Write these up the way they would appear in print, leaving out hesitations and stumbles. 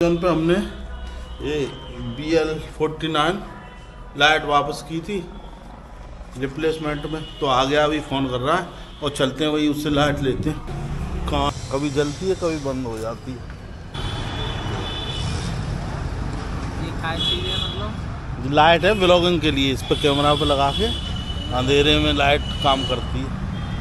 पे हमने ये BL49 लाइट वापस की थी रिप्लेसमेंट में, तो आ गया, अभी फ़ोन कर रहा है और चलते हैं वही उससे लाइट लेते हैं। कहाँ कभी जलती है कभी बंद हो जाती है। ये खाई चीज़ है, मतलब लाइट है व्लॉगिंग के लिए, इस पर कैमरा पे लगा के अंधेरे में लाइट काम करती है।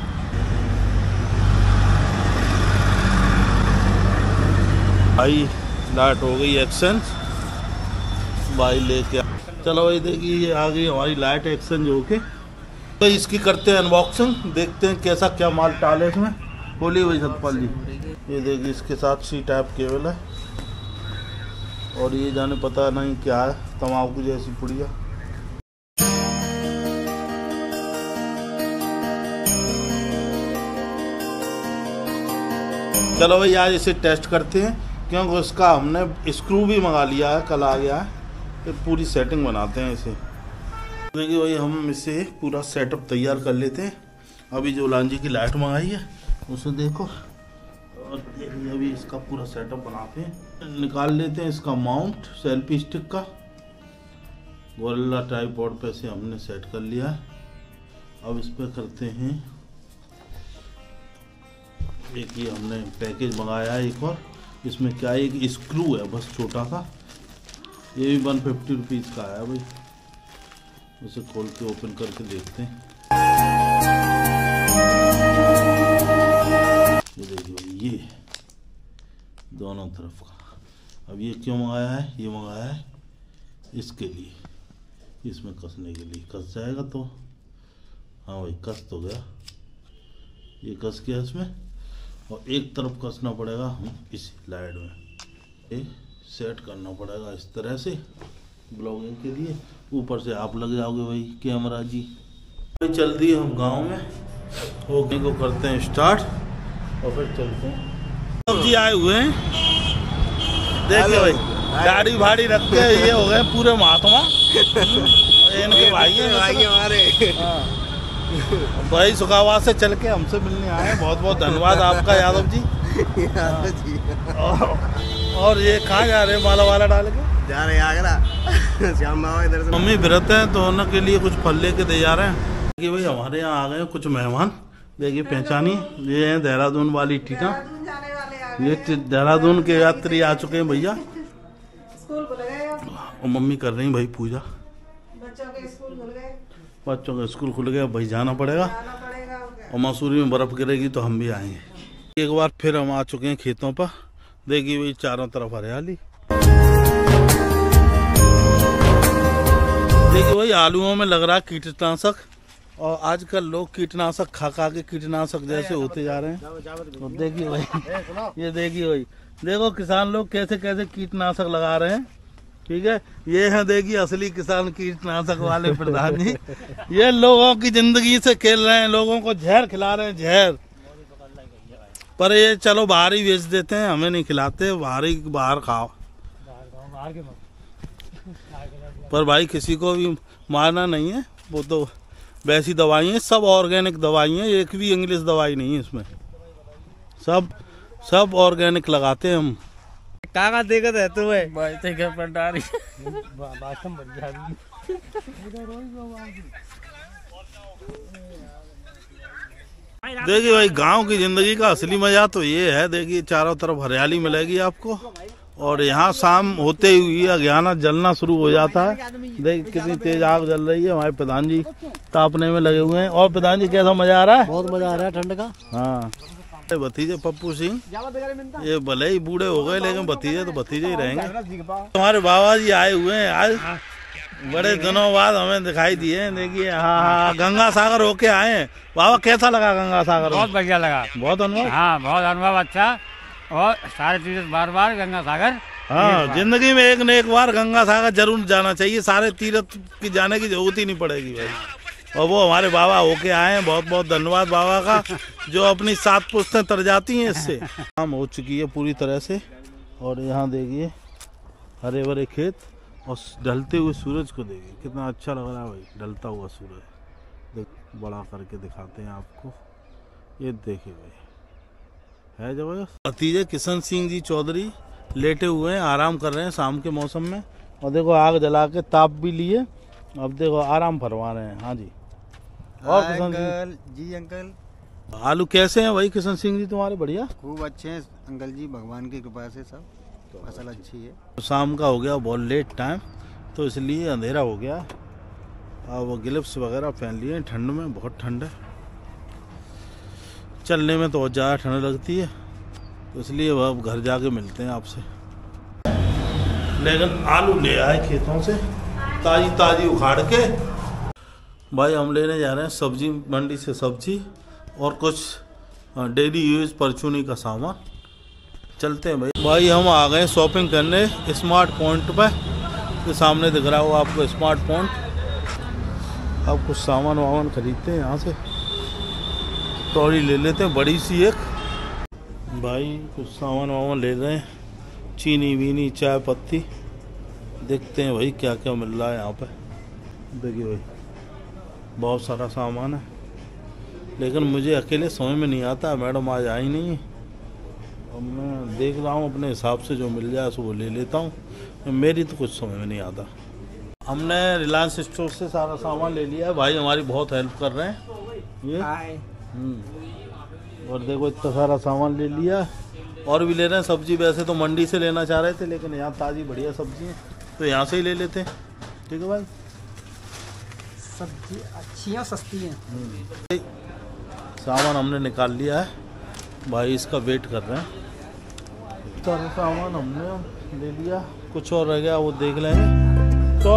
भाई लाइट हो गई एक्सचेंज, भाई लेके चलो भाई। देखिए ये आ गई हमारी लाइट एक्सचेंज होके, तो इसकी करते हैं अनबॉक्सिंग, देखते हैं कैसा क्या माल डाले इसमें। बोलिए भाई सतपाल जी। ये देखिए इसके साथ C टाइप केबल है और ये जाने पता नहीं क्या है, तम्बाकू जैसी पुड़िया। चलो भाई आज इसे टेस्ट करते हैं, क्योंकि उसका हमने स्क्रू भी मंगा लिया है, कल आ गया है। ये पूरी सेटिंग बनाते हैं इसे। देखिए भाई हम इसे पूरा सेटअप तैयार कर लेते हैं। अभी जो लांजी की लाइट मंगाई है उसे देखो, और देखिए अभी इसका पूरा सेटअप बनाते हैं। निकाल लेते हैं इसका माउंट सेल्फी स्टिक का। गोरिल्ला ट्राइपॉड पे से हमने सेट कर लिया है। अब इस पर करते हैं, एक ये हमने पैकेज मंगाया है एक और, इसमें क्या है एक स्क्रू है बस छोटा सा, ये भी 150 रुपीज़ का आया भाई। उसे खोल के ओपन करके देखते हैं। ये देखिए ये दोनों तरफ का। अब ये क्यों मंगाया है, ये मंगाया है इसके लिए, इसमें कसने के लिए। कस जाएगा तो, हाँ भाई कस तो गया, ये कस गया इसमें। और एक तरफ कसना पड़ेगा हम इस लाइट में, ये सेट करना पड़ेगा इस तरह से ब्लॉगिंग के लिए। ऊपर से आप लग जाओगे भाई कैमरा जी। भाई चल दिए हम गांव में, ओके को करते हैं स्टार्ट और फिर चलते हैं। सब जी आए हुए हैं, देखिए भाई गाड़ी भाड़ी रख के ये हो गए पूरे महात्मा। इनके भाई हमारे भाई सुखाबाद से चल के हमसे मिलने आए, बहुत बहुत धन्यवाद आपका यादव जी। और ये कहाँ जा रहे हैं, माला वाला डाल के जा रहे हैं आगरा। श्याम बाबा इधर से मम्मी व्रत हैं तो उनके लिए कुछ फल लेके दे जा रहे हैं। देखिए भाई हमारे यहाँ आ गए कुछ मेहमान, देखिए पहचानिए, ये हैं देहरादून वाली टीका। ये देहरादून के यात्री आ चुके हैं भैया, और मम्मी कर रही भाई पूजा। बच्चों के स्कूल खुल गए, भाई जाना पड़ेगा। और मसूरी में बर्फ गिरेगी तो हम भी आएंगे। एक बार फिर हम आ चुके हैं खेतों पर, देखिए भाई चारों तरफ हरियाली। देखिए भाई आलूओं में लग रहा है कीटनाशक, और आजकल लोग कीटनाशक खा खा के कीटनाशक जैसे होते जा रहे हैं। तो देखिए भाई, ये देखिए भाई, देखो किसान लोग कैसे कैसे कीटनाशक लगा रहे हैं। ठीक है, ये है देखिए असली किसान कीटनाशक वाले प्रधान जी। ये लोगों की जिंदगी से खेल रहे हैं, लोगों को जहर खिला रहे हैं, जहर। पर ये चलो बाहर ही बेच देते हैं, हमें नहीं खिलाते, बाहर खाओ। पर भाई किसी को भी मारना नहीं है, वो तो वैसी दवाई है, सब ऑर्गेनिक दवाई है, एक भी इंग्लिश दवाई नहीं है इसमें, सब ऑर्गेनिक लगाते हैं हम। काका देखत है तुम्हें भाई ते घर पर डारी देखिए भाई गांव की जिंदगी का असली मजा तो ये है, देखिए चारों तरफ हरियाली मिलेगी आपको, और यहाँ शाम होते ही अज्ञाना जलना शुरू हो जाता है। देख कितनी तेज आग जल रही है, हमारे प्रधान जी तापने में लगे हुए हैं। और प्रधान जी कैसा मजा आ रहा है? बहुत मजा आ रहा है ठंड का। हाँ भतीजे पप्पू सिंह, ये भले ही बूढ़े हो गए लेकिन भतीजे तो भतीजे ही रहेंगे। हमारे बाबा जी आए हुए हैं आज, बड़े दिनों बाद हमें दिखाई दिए। देखिए हाँ गंगा सागर होके आए हैं। बाबा कैसा लगा गंगा सागर? बहुत बढ़िया लगा, बहुत अनुभव। हाँ बहुत अनुभव अच्छा, और सारे तीर्थ बार बार गंगा सागर। हाँ जिंदगी में एक न एक बार गंगा सागर जरूर जाना चाहिए, सारे तीर्थ की जाने की जरूरत ही नहीं पड़ेगी भाई। और वो हमारे बाबा होके आए हैं, बहुत बहुत धन्यवाद बाबा का, जो अपनी 7 पुश्तें तर जाती हैं इससे। काम हो चुकी है पूरी तरह से, और यहाँ देखिए हरे भरे खेत और ढलते हुए सूरज को देखिए कितना अच्छा लग रहा है भाई, ढलता हुआ सूरज। देख बड़ा करके दिखाते हैं आपको, ये देखिए भाई है जबरदस्त। भतीजे किशन सिंह जी चौधरी लेटे हुए हैं, आराम कर रहे हैं शाम के मौसम में। और देखो आग जला के ताप भी लिए, अब देखो आराम फरमा रहे हैं। हाँ जी। और किशन अंकल जी, अंकल सिंह आलू कैसे हैं भाई किशन सिंह जी तुम्हारे? बढ़िया, खूब अच्छे हैं अंकल जी, भगवान की कृपा से सब फसल अच्छी है। शाम का हो गया बहुत लेट टाइम, तो इसलिए अंधेरा हो गया। अब ग्लव्स वगैरह पहन लिए, ठंड में बहुत ठंड है, चलने में तो बहुत ज़्यादा ठंड लगती है, तो इसलिए अब घर जाके मिलते हैं आपसे। लेकिन आलू ले आए खेतों से ताज़ी ताज़ी उखाड़ के। भाई हम लेने जा रहे हैं सब्जी मंडी से सब्जी और कुछ डेली यूज परचूनी का सामान। चलते हैं भाई हम आ गए शॉपिंग करने स्मार्ट पॉइंट पे। तो सामने दिख रहा हो आपको स्मार्ट पॉइंट। अब कुछ सामान वामान खरीदते हैं यहाँ से, ट्रॉली ले लेते हैं बड़ी सी एक। भाई कुछ सामान वामान ले रहे हैं, चीनी वीनी चाय पत्ती। देखते हैं भाई क्या क्या मिल रहा है यहाँ पे। देखिए भाई बहुत सारा सामान है, लेकिन मुझे अकेले समझ में नहीं आता। मैडम आज आई नहीं है, अब मैं देख रहा हूँ अपने हिसाब से जो मिल जाए वो ले लेता हूँ। मेरी तो कुछ समझ में नहीं आता। हमने रिलायंस स्टोर से सारा सामान ले लिया है। भाई हमारी बहुत हेल्प कर रहे हैं ये। और देखो इतना सारा सामान ले लिया, और भी ले रहे हैं सब्जी। वैसे तो मंडी से लेना चाह रहे थे, लेकिन यहाँ ताज़ी बढ़िया सब्जी है तो यहाँ से ही ले लेते हैं। ठीक है भाई, सब्जी अच्छी और सस्ती है। सामान हमने निकाल लिया है भाई, इसका वेट कर रहे हैं। सारा सामान हमने ले लिया, कुछ और रह गया वो देख लेंगे। तो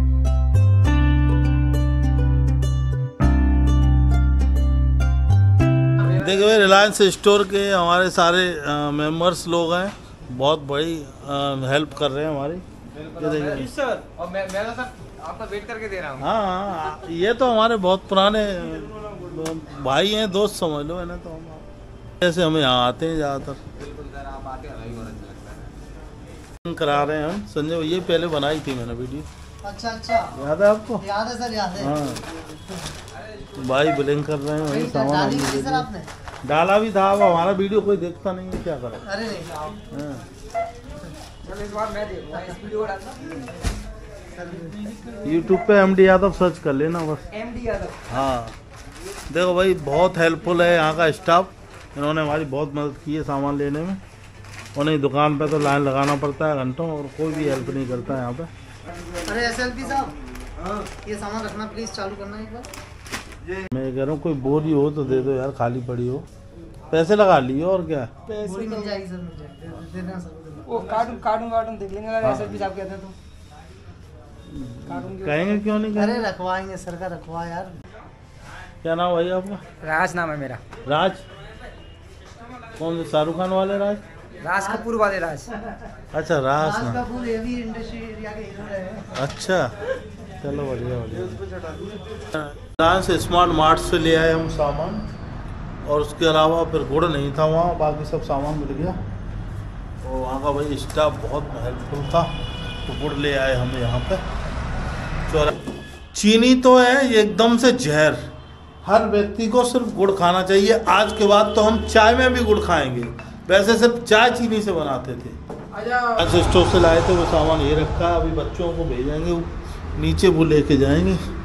देखिए रिलायंस स्टोर के हमारे सारे मेंबर्स लोग हैं, बहुत बड़ी हेल्प कर रहे हैं हमारी। ये देखिए सर, और मैं तो सर आपका वेट करके दे रहा हूँ। हाँ, ये तो हमारे बहुत पुराने भाई हैं, दोस्त समझ लो है ना। तो हम जैसे हमें यहाँ आते हैं ज़्यादातर। बिल्कुल सर, आप आते हैं बहुत अच्छा लगता है। करा रहे हैं हम। संजय ये पहले बनाई थी मैंने वीडियो। अच्छा, याद है आपको? याद है सर, याद है। हाँ, भाई बिलिंग कर रहे हैं वही सामान डाली हमने थी ले सर लिया। आपने? डाला भी था, अब हमारा वीडियो कोई देखता नहीं है, क्या करें। अरे नहीं, हाँ। चलो इस बार मैं देखूंगा इस वीडियो को डालना। YouTube पे MD यादव सर्च कर लेना बस। MD यादव। हाँ देखो भाई बहुत हेल्पफुल है यहाँ का स्टाफ। इन्होंने हमारी बहुत मदद की है सामान लेने में। उन्हें दुकान पे तो लाइन लगाना पड़ता है घंटों, और कोई भी हेल्प नहीं करता है यहाँ पे। अरे SLP साहब, ये सामान रखना प्लीज, चालू करना एक बार। मैं कह रहा हूँ कोई बोरी हो तो दे दो यार, खाली पड़ी हो। पैसे लगा लिए और क्या। बोरी मिल जाएगी सर, मिल जाएगी, दे देना सर। वो कार्टून देख लेंगे अगर SLP साहब कहते हैं तो। कहेंगे क्यों नहीं अरे कहेंगे। रखवाएंगे सर का, रखवा यार। क्या नाम भाई आपका? राज नाम है मेरा। राज? कौन से शाहरुख खान वाले राज? राज कपूर वाले राज। अच्छा राज राज ना। कपूर हेवी इंडस्ट्री एरिया के हीरो रहे। अच्छा चलो बढ़िया बढ़िया। रिलायंस स्मार्ट मार्ट से ले आए हम सामान, और उसके अलावा फिर गुड़ नहीं था वहाँ, बाकी सब सामान मिल गया। और वहाँ का भाई स्टाफ बहुत हेल्पफुल था, तो गुड़ ले आए हम यहाँ पे। चीनी तो है ये एकदम से जहर, हर व्यक्ति को सिर्फ गुड़ खाना चाहिए। आज के बाद तो हम चाय में भी गुड़ खाएंगे। वैसे सिर्फ चाय चीनी से बनाते थे। आज स्टोर से लाए थे वो सामान ये रखा है, अभी बच्चों को भेजेंगे, नीचे वो लेके जाएंगे।